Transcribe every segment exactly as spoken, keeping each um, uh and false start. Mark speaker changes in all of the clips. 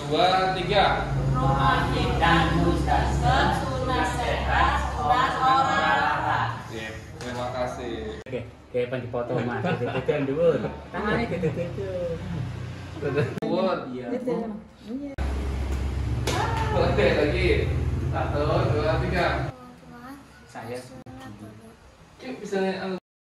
Speaker 1: dua, tiga.
Speaker 2: Rumah dan Mustasem, sunat sehat, sunat olahraga.
Speaker 1: Terima kasih.
Speaker 3: Oke, kayak pan dipoto mah, teteteun dulu. Tangannya teteteun.
Speaker 1: Buat. Iya. Oke, lagi. Satu, dua, tiga.
Speaker 3: Saya.
Speaker 1: Yuk, bisa lihat.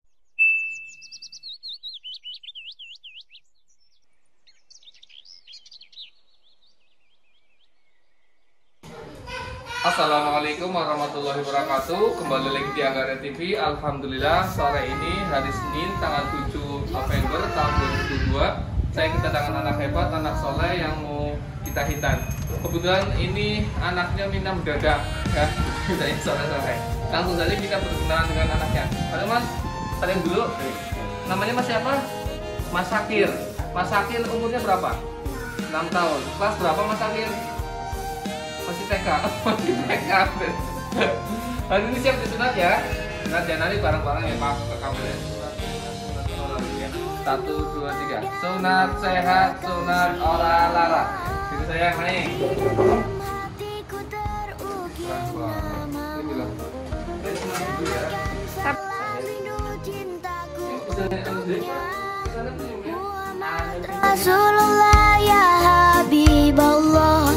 Speaker 1: Assalamualaikum warahmatullahi wabarakatuh. Kembali lagi di Anggara T V. Alhamdulillah sore ini hari Senin tanggal tujuh November tahun dua ribu dua. Saya kedatangan anak hebat, anak soleh yang mau kita hitan. Kebetulan ini anaknya minta mendadak ya, mintanya sore-sore. Langsung saja kita berkenalan dengan anaknya. Halo Mas, salim dulu. Namanya Mas siapa? Mas Sakir. Mas Sakir umurnya berapa? enam tahun. Kelas berapa Mas Sakir? Masih T K, masih T K. Hari ini siap disunat ya. Sunat ya, nanti bareng-bareng ya, maaf ke kamera. Satu, dua, tiga. Sunat sehat, sunat olahraga. Jadi saya naik.
Speaker 4: Rasulullah ya Habiballah.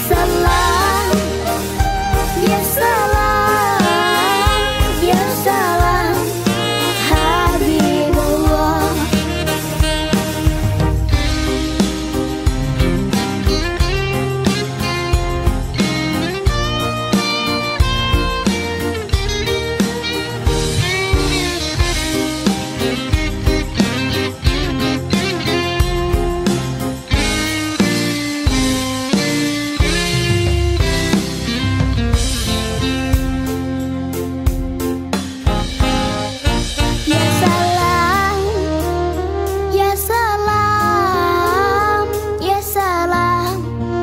Speaker 4: salam, ya salam, ya salam, Habibullah. Ya salam, ya salam, ya salam,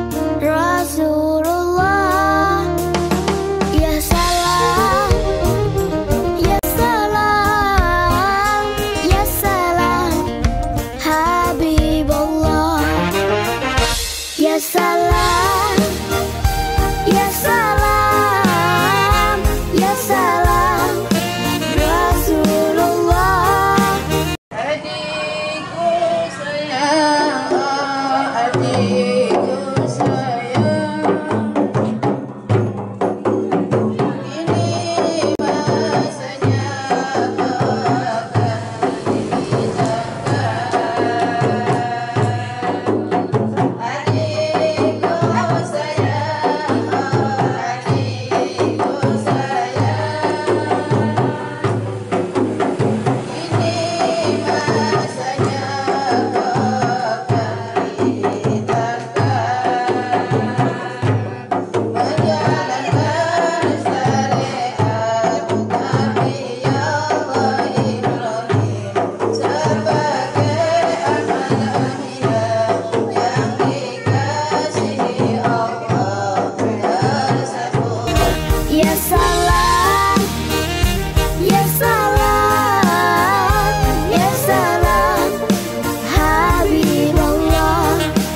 Speaker 4: Rasulullah. Ya salam, ya salam, ya salam, Habibullah. Ya salam, ya salam, ya salam, Rasulullah.
Speaker 2: Adikku sayang, adikku sayang, ini masanya akan ditangkap. Adikku sayang, adikku sayang, ini masanya akan ditangkap. Menjalankan syariat Nabi Allah Ibrahim sebagai amal amiyah yang dikasihi Allah tersebut.
Speaker 4: Ya salam, ya salam, ya salam, Habibullah.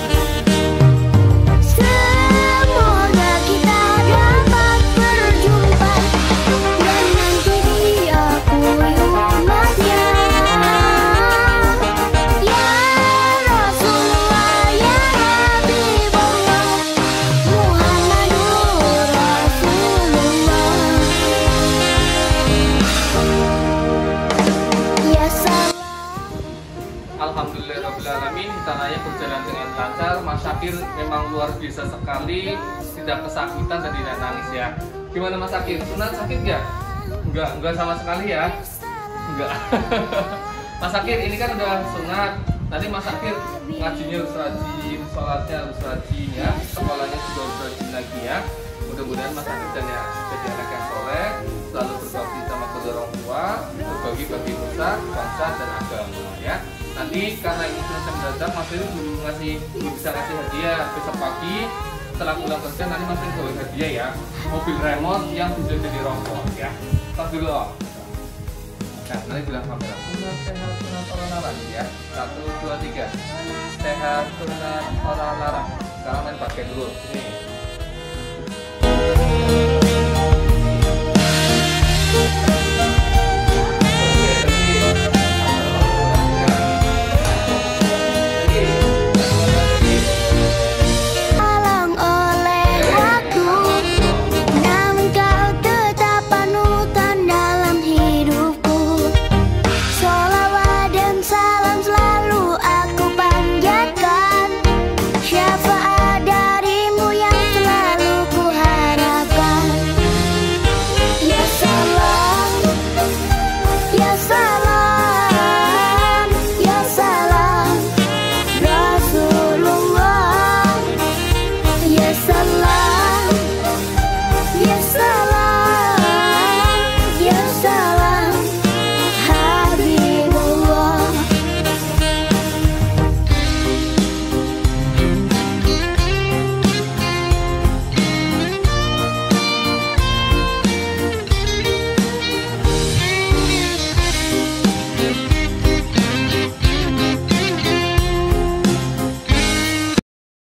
Speaker 4: Semoga kita dapat berjumpa dan nanti diakui umatnya. Ya Rasulullah, ya Habibullah, Muhammadur Rasulullah. Ya salam.
Speaker 1: Alhamdulillahirrahmanirrahim, tanahnya berjalan dengan lancar. Mas Syakir memang luar biasa sekali, tidak kesakitan dan tidak nangis ya. Gimana Mas Syakir? Sunat sakit nggak? Enggak, enggak sama sekali ya. Enggak. Mas Syakir ini kan udah sunat. Tadi Mas Syakir ngajinya harus rajin, sholatnya harus rajin ya, sekolahnya juga harus rajin lagi ya. Mudah-mudahan Mas Syakir dan ya jadi anak yang soleh, selalu berbakti sama kedua orang tua, berbagi bagi nusa, bangsa dan agama ya. Nanti karena ini sudah jam mendadak, Mas Syakir belum ngasih, belum bisa ngasih hadiah. Besok pagi setelah pulang kerja nanti Mas Syakir bawa hadiah ya, mobil remote yang bisa jadi rokok ya. Tas dulu. Nah, nanti bilang kamera sunat sehat sunat orang larang ya. Satu dua tiga. Sehat sunat orang larang. Sekarang main pakai dulu. Ini.